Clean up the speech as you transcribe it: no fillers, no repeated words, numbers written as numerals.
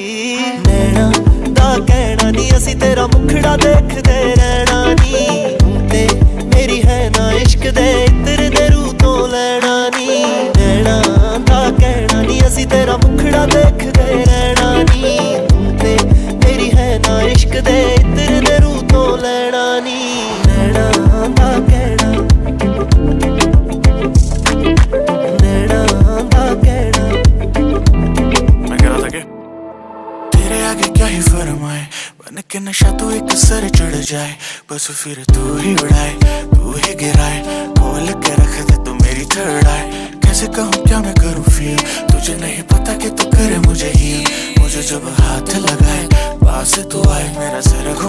नैना दा कहना नी असी तेरा मुखड़ा देखदे रहना नी, तू ते मेरी है ना इश्क दे इत्र दे रूह तो लैना नी। नैना दा कहना नी असी तेरा मुखड़ा देखदे रहना नी, तू ते मेरी है ना इश्क दे इत्र दे रूह तो लैना नी। नैना दा कहना, नैना दा कहना। मैं कह रहा था कि तेरे आगे क्या ही फरमाए, बन के नशा तो एक सर चढ़ जाए, बस फिर तू ही उड़ाए तू ही गिराए, खोल के रख दे तू मेरी थर्ड आए। कैसे कहूँ क्या मैं करूँ फील, तुझे नहीं पता कि तू करे मुझे हील। मुझे जब हाथ लगाए पास तू आए, मेरा सर